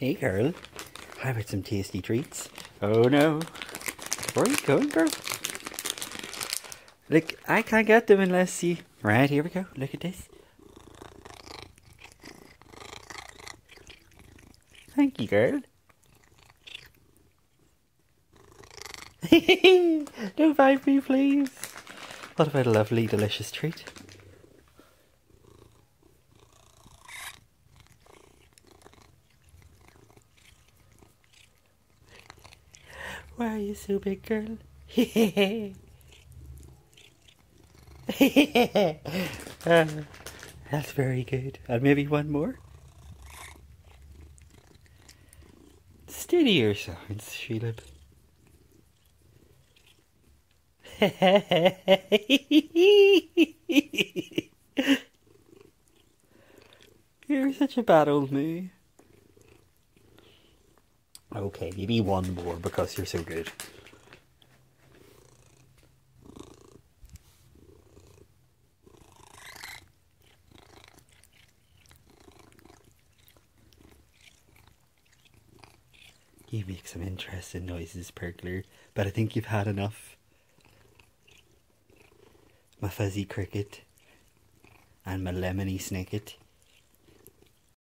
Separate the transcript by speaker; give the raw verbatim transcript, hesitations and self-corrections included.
Speaker 1: Hey girl, how about some tasty treats? Oh no. Where are you going, girl? Look, I can't get them unless you... Right, here we go. Look at this. Thank you, girl. Don't bite me, please. What about a lovely, delicious treat? Why are you so big, girl? uh, that's very good. And maybe one more? Steadier sounds, Shelob. You're such a bad old moo. Okay, maybe one more because you're so good. You make some interesting noises, Perkler, but I think you've had enough. My fuzzy cricket and my lemony snicket.